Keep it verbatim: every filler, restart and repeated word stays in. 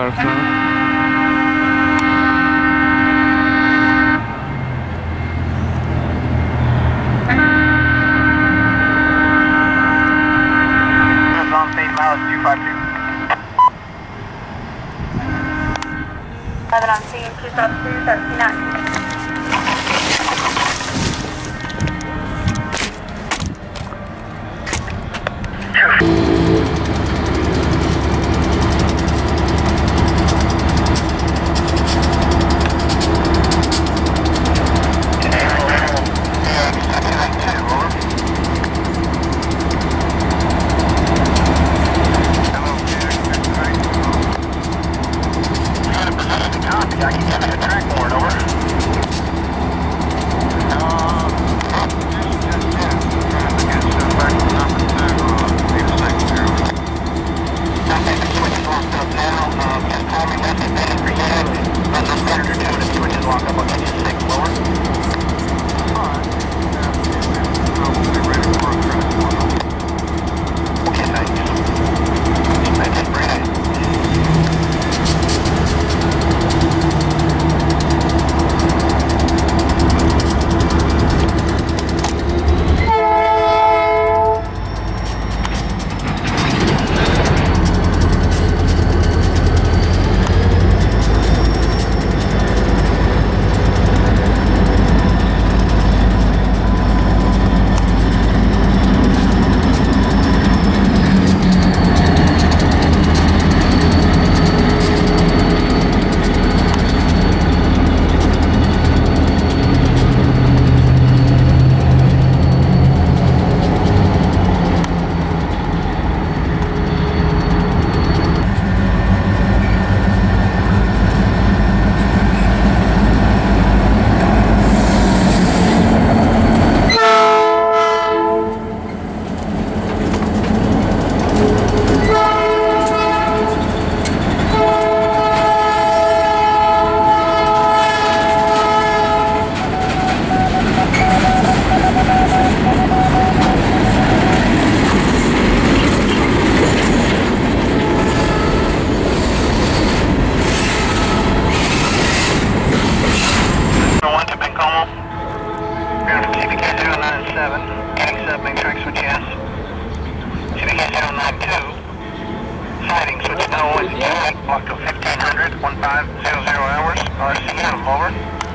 southbound. two five two. eleven on scene, two five two, thirteen active. I can get a track board over. Uh, just, just, yeah. Trying to get some back to number two, uh, eight six zero. Okay, the switch is locked up now. Uh, just call me when it's ready for you. Run the senator two and the switch is locked up. I'll get you six lower. Alright. Yeah, we'll be ready for a track board. Okay, thanks. Make it ready. Block to fifteen hundred, fifteen hundred hours, R C M, over.